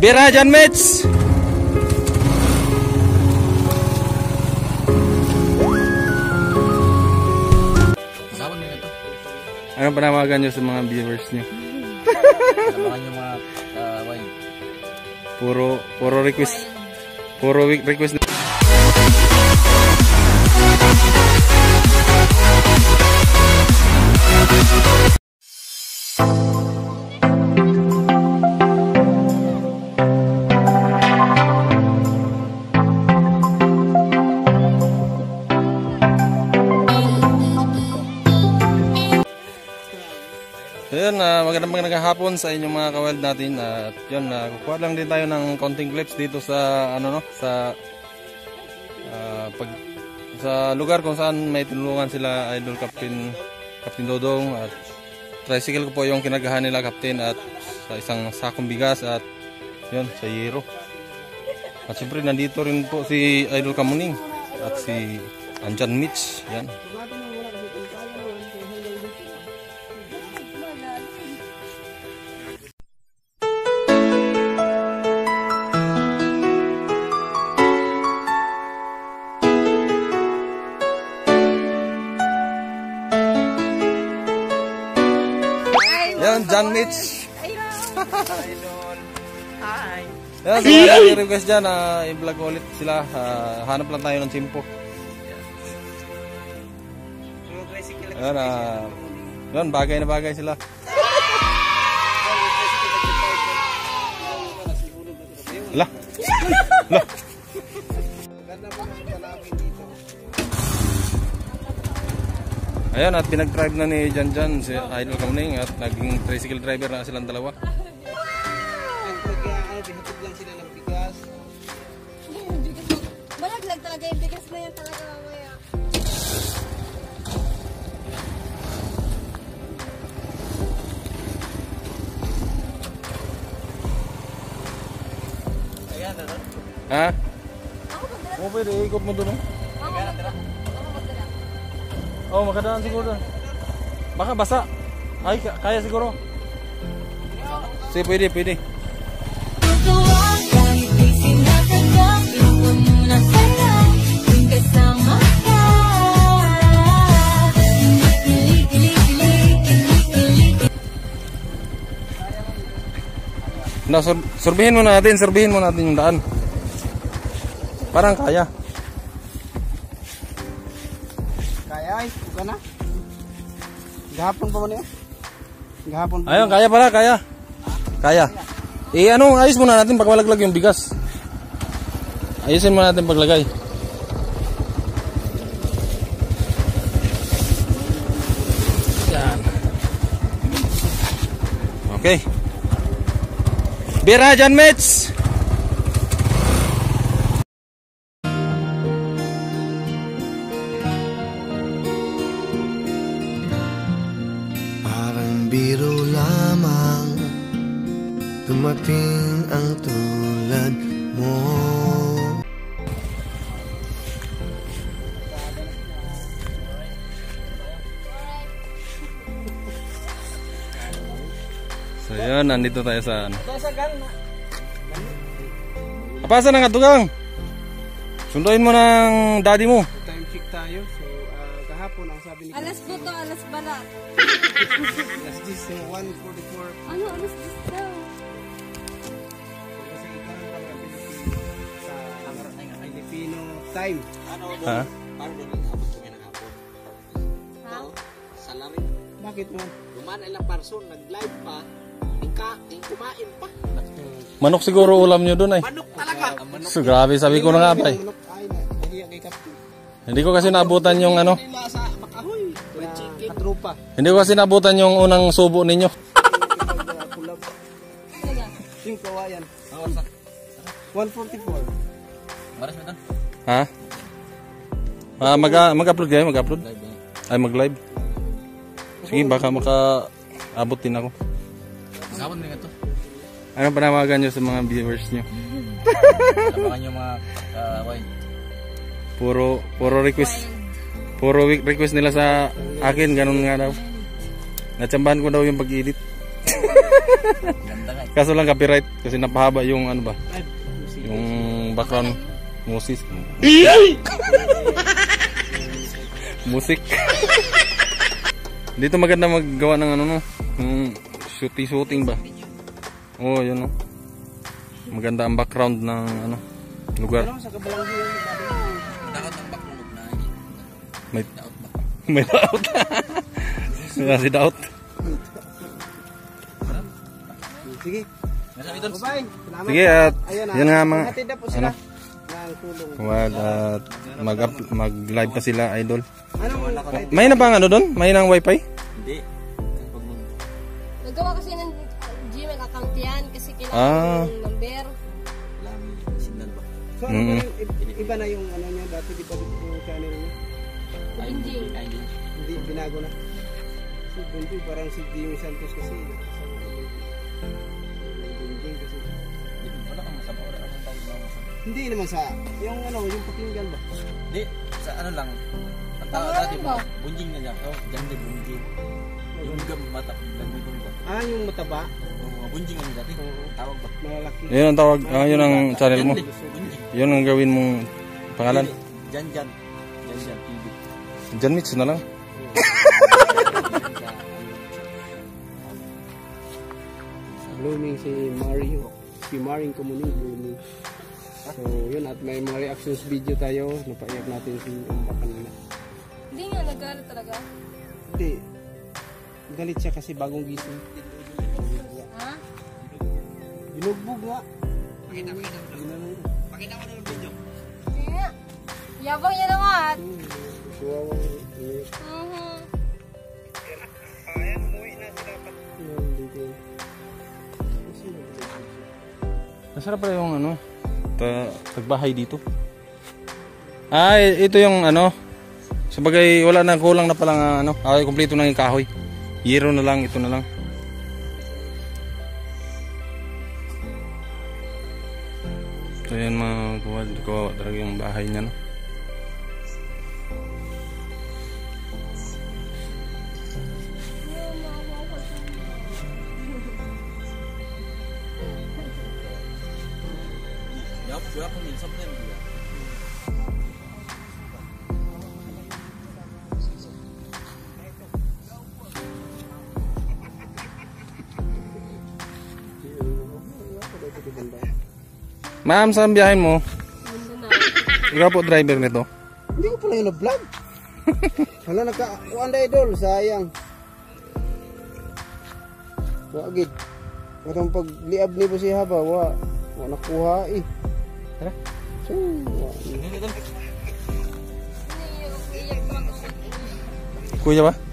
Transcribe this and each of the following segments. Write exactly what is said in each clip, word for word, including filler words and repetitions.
Bira dyan, Mitch! Ano panawagan nyo sa mga viewers nyo? Panawagan nyo mga uh, wine. Puro, puro request. Puro request na. Ayun, uh, magandang magandang hapon sa inyong mga kawild natin. At uh, yun, uh, kukuha lang din tayo ng konting clips dito sa ano no, sa uh, pag sa lugar kung saan may tinulungan sila Idol Captain Captain Dodong, at tricycle ko po yung kinagahan nila Captain, at sa isang sakong bigas, at yun, sa yero. At siyempre nandito rin po si Idol Kamuning at si Anjan Mitch. Yan. Yan, John Mitch. Idol. Hi. Yan, sa mga request dyan, uh, i-vlog ulit sila. Uh, hanap lang tayo ng chimpo. Yan, uh, yan, bagay na bagay sila. Lah. Lah. Ayan, at pinag-drive na ni Jan Jan si Idol Kamuning, at naging tricycle driver na silang dalawa. Bihatid lang sila ng bigas. Malaglag talaga yung bigas na yan talaga mamaya. Ayan na doon. Ha? Ako magdala. Oo, pwede. Ikot mo doon. Ako magdala. Ako magdala. Oo, oh, makadaan siguro doon. Baka basa. Ay, kaya siguro. Sige, pwede, pwede. Na, sur surbihin mo natin, surbihin mo natin yung daan. Parang kaya. Kaya ay, buka na. Gahapon pa mo niya? Gahapon pa. Ayun, kaya pala, kaya. Kaya. Eh, ano, ayos muna natin pag malaglag yung bigas. Ayusin muna natin paglagay. Yan. Okay. Bira dyan, Mitch! Parang biro lamang dumating ang tulad mo. So yun, nandito tayo sa ano. Apasa na nga tugang? Sunduin mo ng daddy mo. Time check tayo. So, uh, kahapon ang sabi ni Alas po to, alas bala. Alas diyes, one forty-four. Ano, alas diyes daw. Kasi ikaw ang pang-Pilipino sa Filipino time. Ha? Paano doon ang abot kami ng hapon? Ha? Salary. Bakit mo? Dumaan ilang person, nag-live pa, tingka, ting kumain pa. Manok siguro ulam nyo dun ay. Manok talaga. So, grabe, sabi ko na nga pa eh. Ay, nahiya kay Captain. Hindi ko kasi naabutan yung ano. Nila sa Makahoy, fried chicken. Katrupa. Hindi ko kasi naabutan yung unang subo ninyo. Kulab. Talaga. Yung kawayan. one forty-four. Maras mo ito? Ha? Ah, mag mag-upload kayo, mag-upload. Ay, mag-live. Sige, baka maka-abot din ako. Gahapon din ito. Ano panawagan nyo sa mga viewers nyo? Panawagan nyo mga uh, wine. Puro, puro request. Puro request nila sa akin, ganun nga daw. Natsambahan ko daw yung pag-edit. Ganda nga. Kaso lang copyright kasi napahaba yung ano ba? Ay, musik. Yung background music. Musik. Dito maganda maggawa ng ano no, ng shooting shooting ba? Oh, yun no. Maganda ang background ng ano lugar. Pero sa kabalang hiyo, Dapat ang baklog na. May may doubt. May si doubt. sige. Nasa idol. Bye-bye. Salamat. Sige at Ayun na. yan nga mga Hatid na po sila. ano? Ng tulong. Wag at mag mag-live pa sila idol. Anong May na bang ano doon? May nang wifi? Hindi. Nagawa kasi ng Gmail account yan kasi kailangan Ah. yung number. Alam, signal ba? So ano Mm. ba yung, i- iba na yung ano niya dati di ba yung channel niya? Bunjing. Ay, hindi. Hindi binago na. Si Bunjing parang si Jimmy Santos kasi kasama ko Bunjing kasi Wala kang masama. Wala kang tawag na masama. hindi naman sa yung ano yung pakinggan ba? Hindi. Sa ano lang. Ang tawag Pangalan dati ba? ba? Bunjing na lang. Oh, ganda bunjing. Yung gam mata. Ganda ba? Ah yung mataba, Yung mga bunjing ano dati. Tawag ba? malalaki. Yun ang tawag, ah, yun ang channel mo. Bunjing. Yun ang gawin mong pangalan. Jan Jan. Jan Jan T V. Jan Mitch na lang. Blooming si Mario. Si Maring Comuning Blooming. So yun at may mga reactions video tayo. Napaiyak natin si Umba kanina. Hindi nga, nagalit talaga. Hindi. Galit siya kasi bagong gising. Ha? Binugbog nga. Sige nga. Yabang niya naman. Suwawang iyak. Mhm. Yun, dito. Masarap pala yung ano, ta tagbahay dito. Ah, i- ito yung ano. Sabagay wala na kulang na pala nga ano. Ay, kumpleto na yung kahoy. Yero na lang, ito na lang. So yan mga kuwad, kawawa talaga yung bahay niya no. Yup, yup, min something juga. Ma'am, saan biyahin mo? Mundo na. Ikaw po driver nito. Hindi ko pala yung na-vlog. Hala, nagka... Wanda idol, sayang. Wagid. Katong pag liab ni po si Haba, wa. Wa nakuha eh. Tara. So, wa. Hindi yung iyak naman kasi. Kuya ba?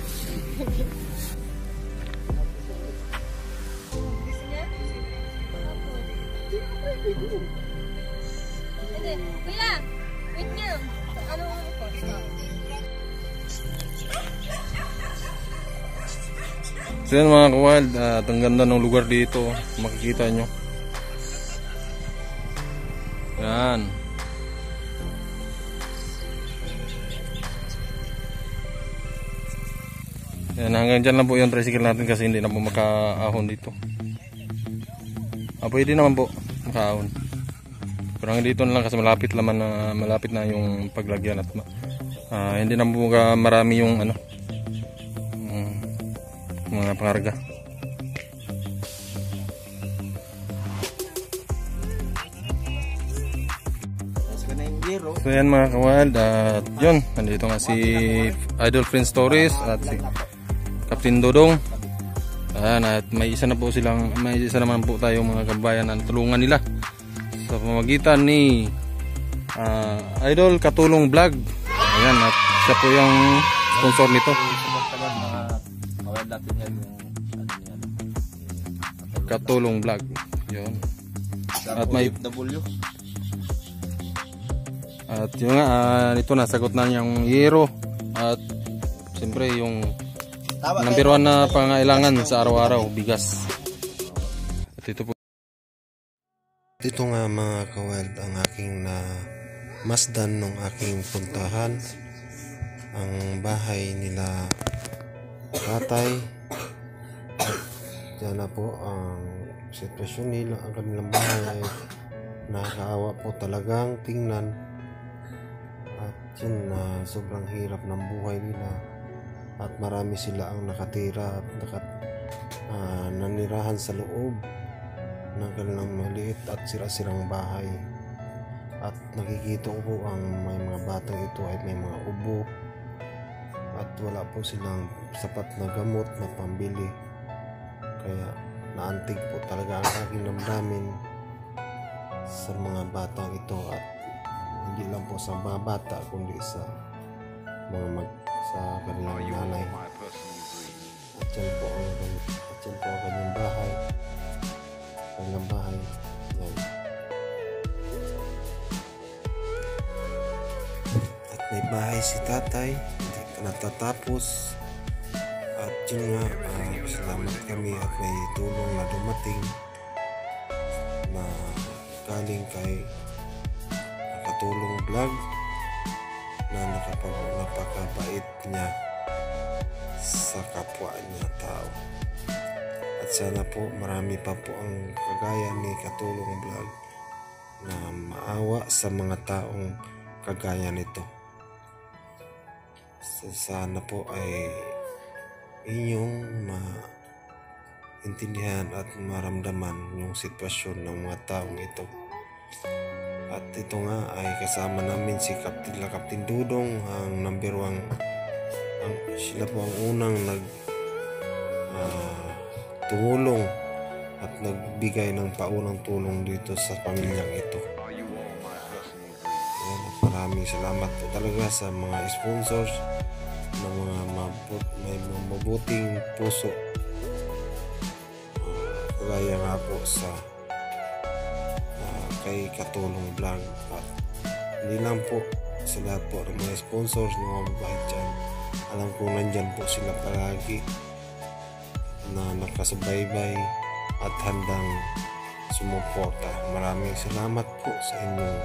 Gusto niya? Hindi. Kuya! Wait nga. Ano ang ito? So yan mga kawild, at ang ganda ng lugar dito, makikita nyo. Yan. Yan, hanggang dyan lang po yung tricycle natin kasi hindi na po makaahon dito. Ah, pwede naman po makaahon. Pero hanggang dito na lang kasi malapit naman na malapit na yung paglagyan at ah, hindi na po ka marami yung ano um, mga pangarga. Nasa ka na yung zero. So yan mga kawild, at yun, nandito nga si Idol Friend Stories at si Captain Dodong. Ayan, at may isa na po silang, may isa naman po tayo mga kabayan na tulungan nila sa pamamagitan ni ah, Idol Katulong Vlog. Ayan, at siya po yung sponsor nito. Tagal mga kawal natin yan yung ano yan. Katulong Vlog. Yun. At may W. at yun nga, ah, ito nasagot na niyang yero at siyempre yung number one na pangailangan sa araw-araw, bigas. At ito po. Ito nga mga kawild ang aking na masdan nung aking puntahan, ang bahay nila tatay. At Yan na po ang sitwasyon nila, ang kanilang bahay ay nakakaawa po talagang tingnan. At yun na sobrang hirap ng buhay nila. At marami sila ang nakatira at nakat, uh, nanirahan sa loob ng kanilang maliit at sira-sirang bahay. At nakikita ko po ang may mga batang ito ay may mga ubo at wala po silang sapat na gamot na pambili. Kaya naantig po talaga ang aking damdamin sa mga batang ito, at hindi lang po sa mga bata kundi sa mga mag sa kanilang nanay. At yan po ang, at yan po ang kanyang bahay, kanilang bahay. Yan. At may bahay si tatay, hindi pa natatapos. At yun nga, uh, salamat kami at may tulong na dumating na galing kay Nakatulong Vlog na nakapag napakabait niya sa kapwa niya tao. At sana po marami pa po ang kagaya ni Katulong Vlog na maawa sa mga taong kagaya nito. So, sana po ay inyong maintindihan at maramdaman yung sitwasyon ng mga taong ito. At ito nga ay kasama namin si Captain La Captain Dudong, ang number one, ang, sila po ang unang nag uh, tumulong at nagbigay ng paunang tulong dito sa pamilyang ito. Ayan, maraming salamat po talaga sa mga sponsors ng mga mabut, may mga mabuting puso, uh, kagaya nga po sa uh, kay Katulong Vlog. At hindi lang po sa lahat po ng mga sponsors ng mga babae dyan, alam ko nandyan po sila palagi na nakasubaybay at handang sumuporta. Maraming salamat po sa inyong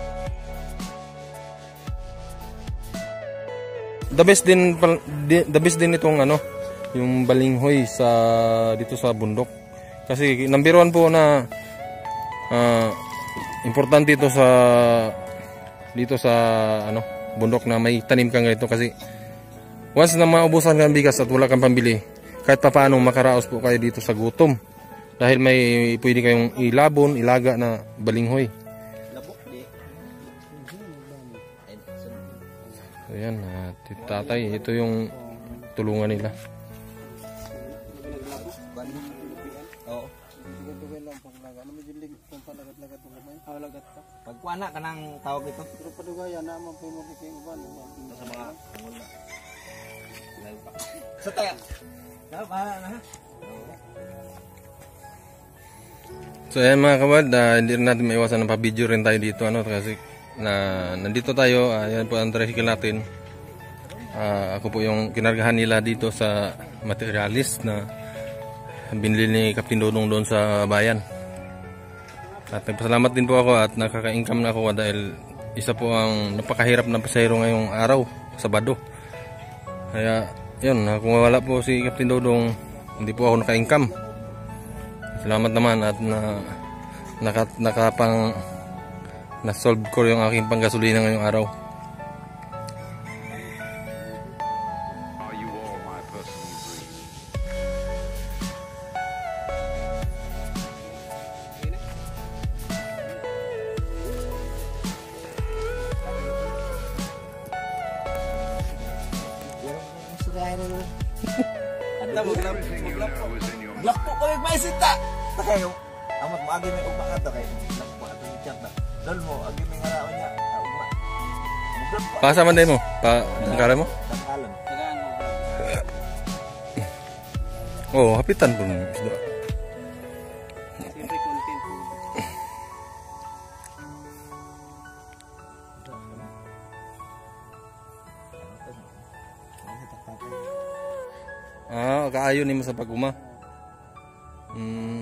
The best din the best din itong ano, yung balinghoy sa dito sa bundok. Kasi number one po na uh, importante ito sa dito sa ano, bundok na may tanim kang ganito, kasi once na maubusan kang bigas at wala kang pambili, kahit pa paano makaraos po kayo dito sa gutom. Dahil may pwede kayong ilabon, ilaga na balinghoy. Ayan, uh, tatay, ito yung tulungan nila. Pagkuana ka ng tawag ito? Pero padugaya na mo po mo kay uban Sa mga pangula. Sa tayo. Na ba na? So ayan mga kabad, uh, hindi rin natin maiwasan ng pa-video rin tayo dito, ano, kasi na nandito tayo. Ayan po ang tricycle natin. Uh, ako po yung kinargahan nila dito sa materialis na binili ni Captain Dudong doon sa bayan. At nagpasalamat din po ako at nakaka-income na ako dahil isa po ang napakahirap na pasahero ngayong araw, Sabado. Kaya yun, kung wala po si Captain Dudong, hindi po ako naka-income. Salamat naman at na naka, nakapang na-solve ko yung aking panggasolina ngayong araw. Anda mo glap, glap po. Glap po kami maisita. Kayo, amat mo agi may ugma ato kay. Glap po ato ni chat na. Dol mo agi may ngaraon niya. Ugma. Glap po. Pasa man mo? Pa dangkara mo? Dangkalan. Oh, hapitan po ng isda. siyempre content. Ah, kaayo nimo sa pag-uma. Hmm.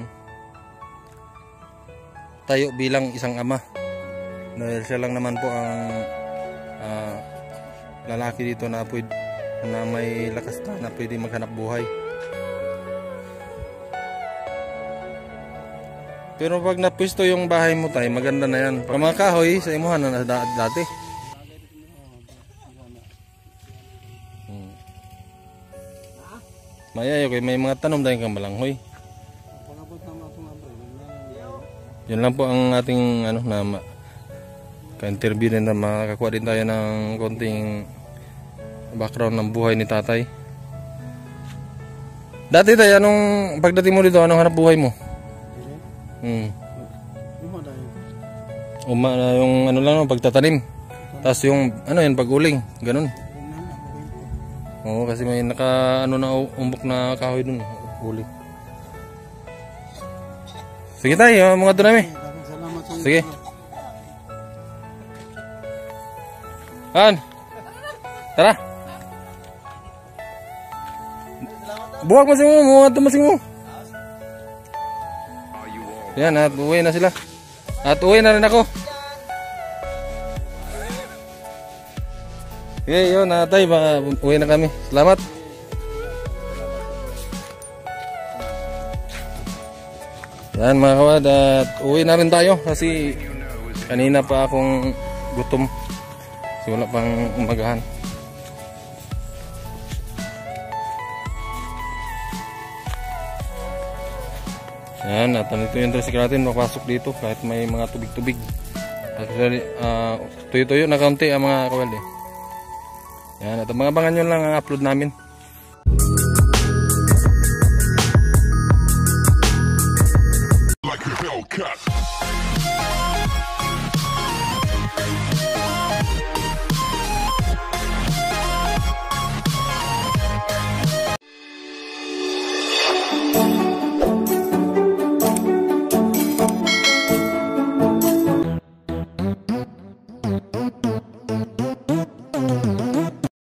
Tayo bilang isang ama. Dahil siya lang naman po ang uh, lalaki dito na pwede, na may lakas na, na pwede maghanap buhay. Pero pag napwisto yung bahay mo tayo, maganda na yan. Pag mga kahoy, sa imuhan na da- dati. Hmm. Mayayo kay may mga tanom dahil kang malanghoy. Yun lang po ang ating ano na ma- ka-interview din na makakuha din tayo ng konting background ng buhay ni tatay. Dati tayo, anong pagdating mo dito, anong hanap buhay mo? Hmm. Uma na yung ano lang no, pagtatanim. Tapos yung ano yan, pag-uling, ganun. Oo, kasi may naka ano na umbok na kahoy dun, uling. Sige tayo, mga doon namin. Sige. Han. Tara. Buwag masing mo, mga doon masing mo. Yan, at uwi na sila. At uwi na rin ako. Okay, yun, natay, baka uwi na kami. Salamat. Yan mga kawad, at uwi na rin tayo kasi kanina pa akong gutom. Kasi wala pang umagahan. Yan, at ito yung tricycle natin, makapasok dito kahit may mga tubig-tubig. Actually, uh, tuyo-tuyo na kaunti ang mga kawal eh. Yan, at mga abangan nyo lang ang upload namin.